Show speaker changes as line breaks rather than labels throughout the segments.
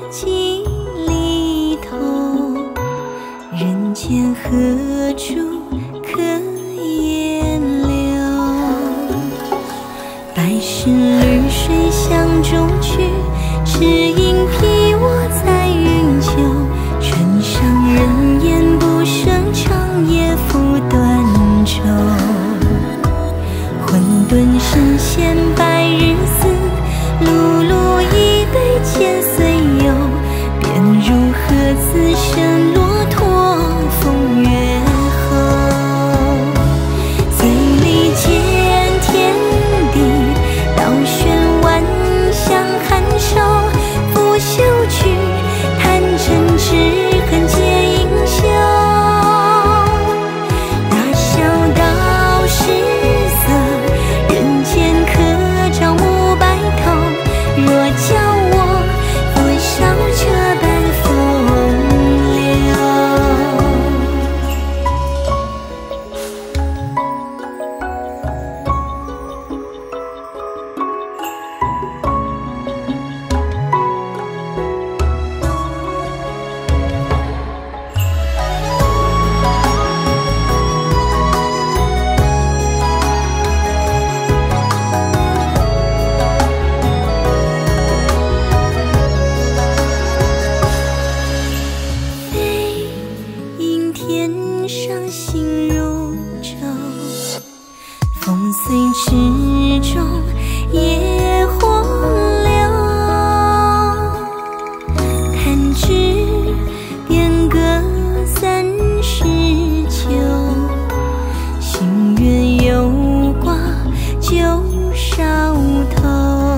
几里头，人间何处可言留？百世绿水向中去，只因披我在云丘。唇上人言不胜，长夜复断愁。混沌神仙白日思，碌碌一杯千岁游。便如何自身落拓风月后？醉里见天地，倒悬万象寒瘦。拂袖去，弹针指痕皆映秀。大笑道失色，人间可照无白头。若叫我多少这般风流。天上星如昼，风随池中野火流。弹指便隔30秋，星月犹挂旧梢头。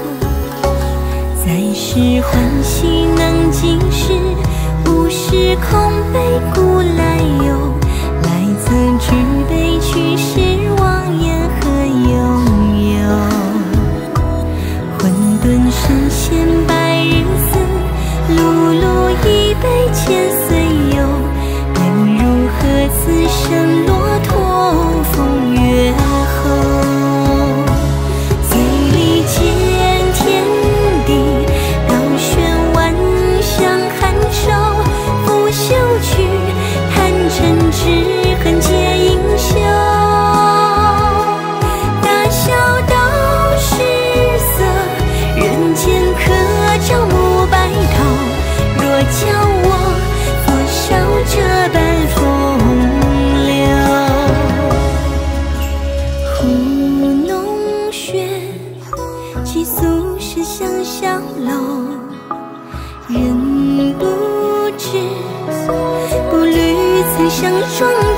再世欢喜能尽时，无时空悲故来游。来则举杯去时，望言何悠悠？混沌神仙白日思，碌碌一杯千岁游。便如何自身落拓风月后？醉里见天地，倒悬万象寒瘦。拂袖去，弹针指痕皆映秀。大笑道失色，人间可照无白头。若叫我多少这般风流？胡弄玄，寄宿世香香楼。人不知，步履曾相撞。